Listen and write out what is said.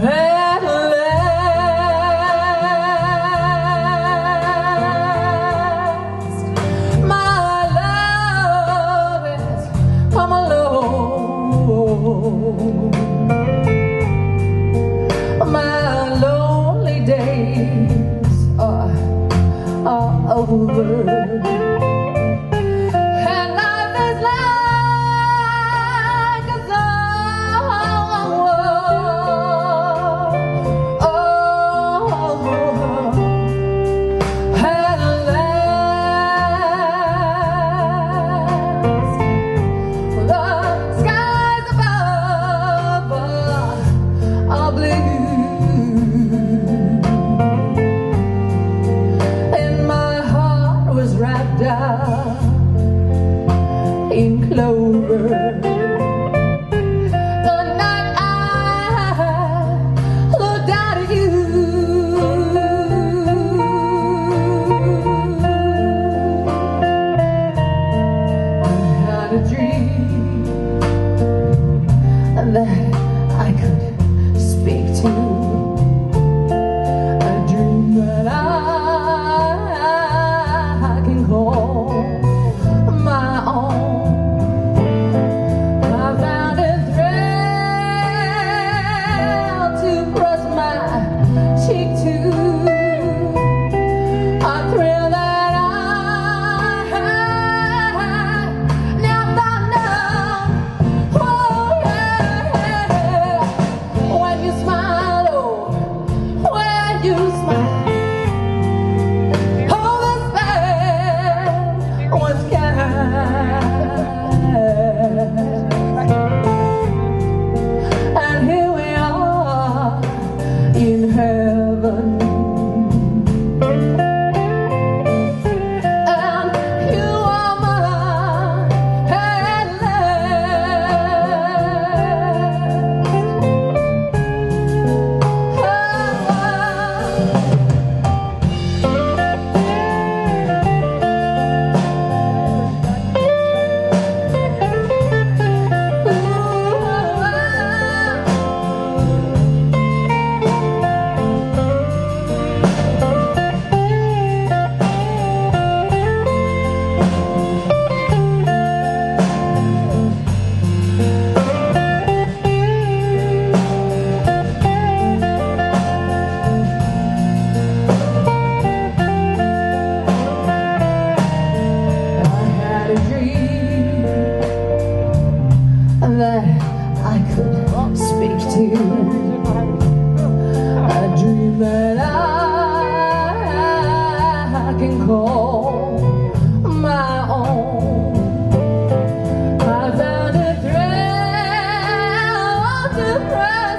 At last, my love has come along. My lonely days are over. In clover, the night I looked out at you, I had a dream that I could speak to, a dream that I can call my own. And here we are in heaven, and you are mine at that I could speak to, a dream that I can call my own. I found a thrill to cry.